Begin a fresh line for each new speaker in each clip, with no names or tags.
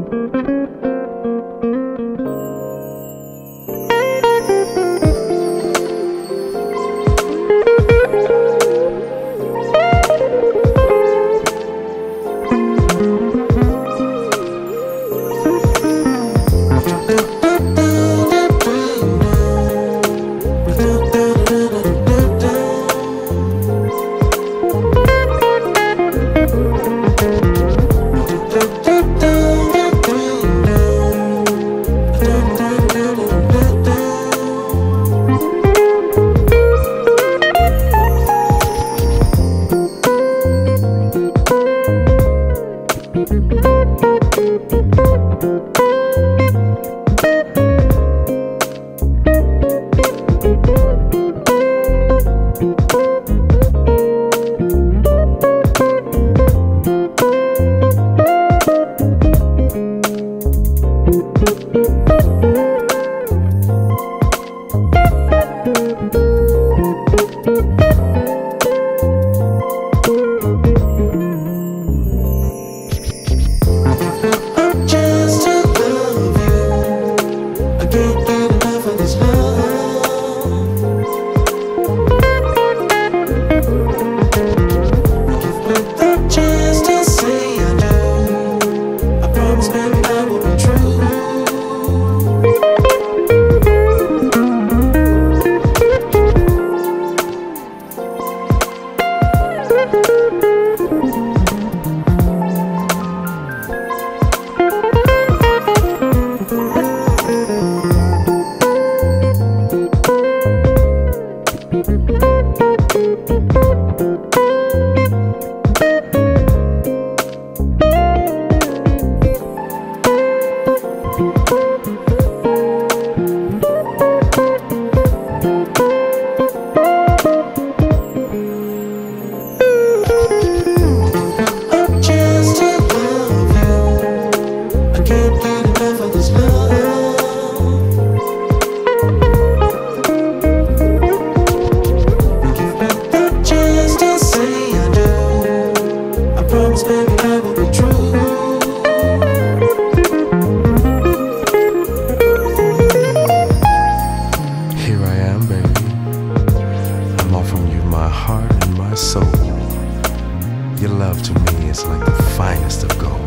Your love to me is like the finest of gold.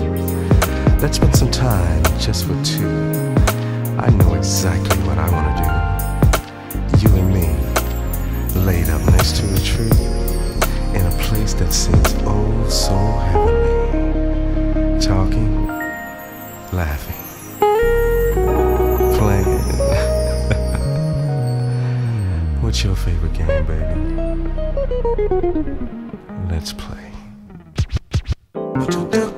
Let's spend some time just for two. I know exactly what I want to do. You and me, laid up next to a tree, in a place that seems oh so heavenly. Talking, laughing, playing. What's your favorite game, baby? Let's play.